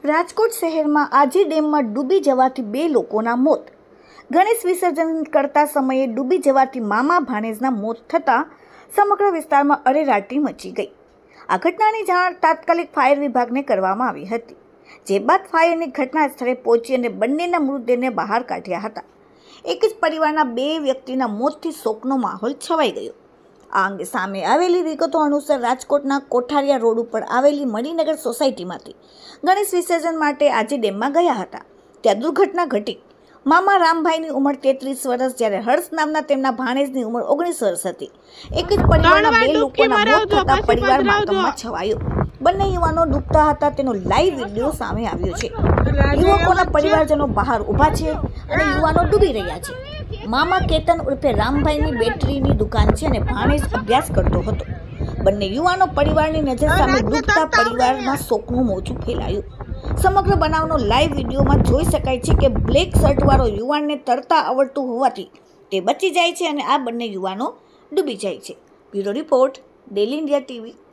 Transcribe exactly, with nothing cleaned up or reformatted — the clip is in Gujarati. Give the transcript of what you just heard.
રાજકોટ શહેરમાં આજી ડેમમાં ડૂબી જવાથી બે લોકોના મોત. ગણેશ વિસર્જન કરતા સમયે ડૂબી જવાથી મામા ભાણેજના મોત થતાં સમગ્ર વિસ્તારમાં અરેરાટી મચી ગઈ. આ ઘટનાની જાણ તાત્કાલિક ફાયર વિભાગને કરવામાં આવી હતી, જે બાદ ફાયરની ઘટના સ્થળે પહોંચી અને બંનેના મૃતદેહને બહાર કાઢ્યા હતા. એક જ પરિવારના બે વ્યક્તિના મોતથી શોકનો માહોલ છવાઈ ગયો. આ અંગે સામે આવેલી વિગતો અનુસાર રાજકોટના કોઠારિયા રોડ ઉપર આવેલી મણિનગર સોસાયટીમાંથી ગણેશ વિસર્જન માટે આજે ડેમમાં ગયા હતા. ત્યાં દુર્ઘટના ઘટી. મામા રામભાઈની ઉંમર તેત્રીસ વર્ષ, જ્યારે હર્ષ નામના તેમના ભાણેજની ઉંમર ઓગણીસ વર્ષ હતી. એક જ પરિવારના બે લોકોના મોત થતા પરિવાર માતમમાં છવાયો. બંને યુવાનો ડૂબતા હતા તેનો લાઈવ વિડીયો સામે આવ્યો છે. યુવકોના પરિવારજનો બહાર ઊભા છે અને યુવાનો ડૂબી રહ્યા છે. મામા કેતન ઉર્ફે રામભાઈની બેટરીની દુકાન છે અને ભાણેજ અભ્યાસ કરતો હતો. બંને યુવાનો પરિવારની નજર સામે ડૂબતા પરિવારમાં શોકનું મોજું ફેલાયું. સમગ્ર બનાવનો લાઈવ વિડીયોમાં જોઈ શકાય છે કે બ્લેક શર્ટવાળો યુવાનને તરતા આવડતું હોવાથી તે બચી જાય છે અને આ બંને યુવાનો ડૂબી જાય છે. Bureau report, daily India TV.